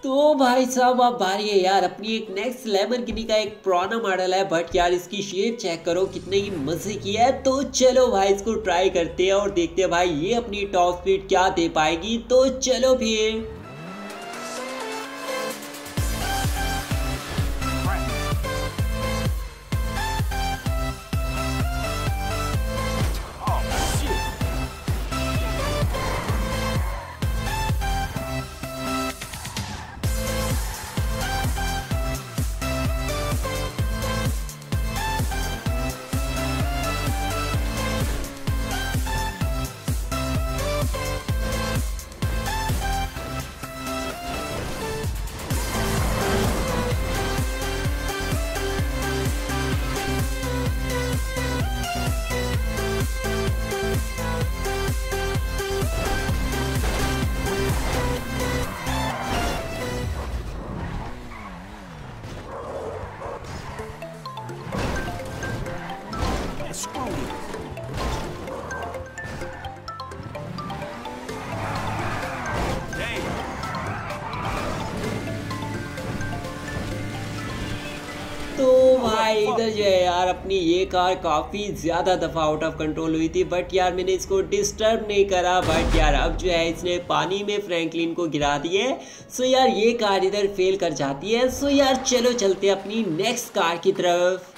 तो भाई साहब अब बारी है यार अपनी एक नेक्स्ट लैम्बोर्गिनी का एक पुराना मॉडल है, बट यार इसकी शेप चेक करो कितने ही मजे की है। तो चलो भाई इसको ट्राई करते हैं और देखते हैं भाई ये अपनी टॉप स्पीड क्या दे पाएगी। तो चलो फिर। तो भाई इधर जो है यार अपनी ये कार काफ़ी ज़्यादा दफ़ा आउट ऑफ कंट्रोल हुई थी, बट यार मैंने इसको डिस्टर्ब नहीं करा। बट यार अब जो है इसने पानी में फ्रैंकलिन को गिरा दिए। सो यार ये कार इधर फेल कर जाती है। सो यार चलो चलते अपनी नेक्स्ट कार की तरफ।